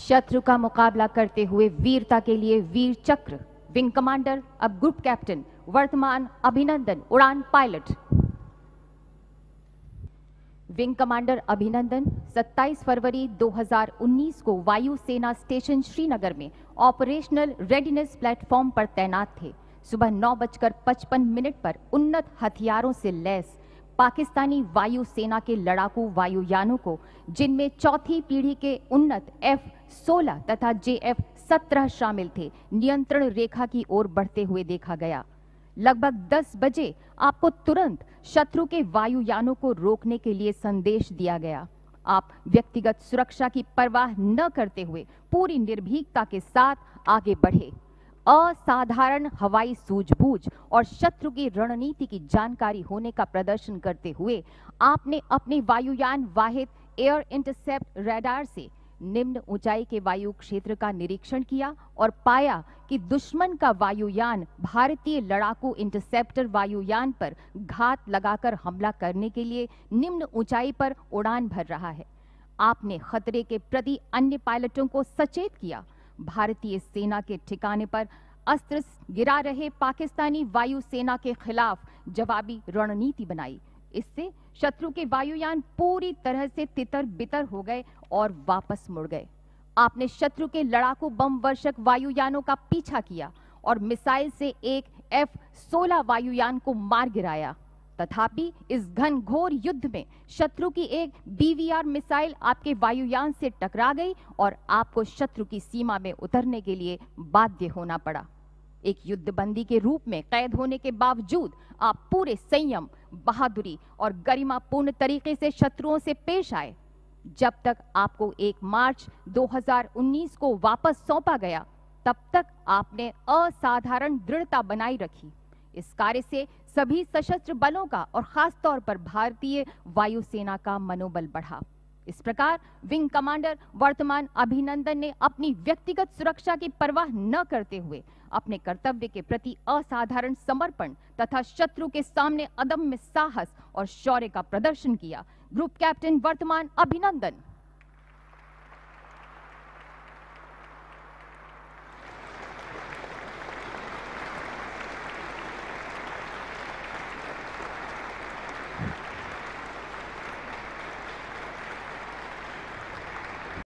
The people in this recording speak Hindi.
शत्रु का मुकाबला करते हुए वीरता के लिए वीर चक्र, विंग कमांडर अब ग्रुप कैप्टन वर्तमान अभिनंदन, उड़ान पायलट। विंग कमांडर अभिनंदन 27 फरवरी 2019 को वायु सेना स्टेशन श्रीनगर में ऑपरेशनल रेडीनेस प्लेटफॉर्म पर तैनात थे। सुबह 9:55 पर उन्नत हथियारों से लैस पाकिस्तानी वायु सेना के लड़ाकू वायुयानों को, जिनमें चौथी पीढ़ी के उन्नत F-16 तथा JF-17 शामिल थे, नियंत्रण रेखा की ओर बढ़ते हुए देखा गया। लगभग 10 बजे आपको तुरंत शत्रु के वायुयानों को रोकने के लिए संदेश दिया गया। आप व्यक्तिगत सुरक्षा की परवाह न करते हुए पूरी निर्भीकता के साथ आगे बढ़े। असाधारण हवाई सूझबूझ और शत्रु की रणनीति की जानकारी होने का प्रदर्शन करते हुए आपने अपने वायुयान वाहिद एयर इंटरसेप्ट रडार से निम्न ऊंचाई के वायु क्षेत्र का निरीक्षण किया और पाया कि दुश्मन का वायुयान भारतीय लड़ाकू इंटरसेप्टर वायुयान पर घात लगाकर हमला करने के लिए निम्न ऊंचाई पर उड़ान भर रहा है। आपने खतरे के प्रति अन्य पायलटों को सचेत किया। भारतीय सेना के ठिकाने पर अस्त्र गिरा रहे पाकिस्तानी वायु सेना के खिलाफ जवाबी रणनीति बनाई। इससे शत्रु के वायुयान पूरी तरह से तितर बितर हो गए और वापस मुड़ गए। आपने शत्रु के लड़ाकू बम वर्षक वायुयानों का पीछा किया और मिसाइल से एक F-16 वायुयान को मार गिराया। तथापि इस घनघोर युद्ध में शत्रु की एक BVR मिसाइल आपके वायुयान से टकरा गई और आपको शत्रु की सीमा में उतरने के लिए बाध्य होना पड़ा। एक युद्धबंदी के रूप में कैद होने के बावजूद आप पूरे संयम, बहादुरी और गरिमापूर्ण तरीके से शत्रुओं से पेश आए। जब तक आपको 1 मार्च 2019 को वापस सौंपा गया, तब तक आपने असाधारण दृढ़ता बनाई रखी। इस कार्य से सभी सशस्त्र बलों का और खास तौर पर भारतीय वायुसेना का मनोबल बढ़ा। इस प्रकार विंग कमांडर वर्तमान अभिनंदन ने अपनी व्यक्तिगत सुरक्षा की परवाह न करते हुए अपने कर्तव्य के प्रति असाधारण समर्पण तथा शत्रु के सामने अदम्य साहस और शौर्य का प्रदर्शन किया। ग्रुप कैप्टन वर्तमान अभिनंदन।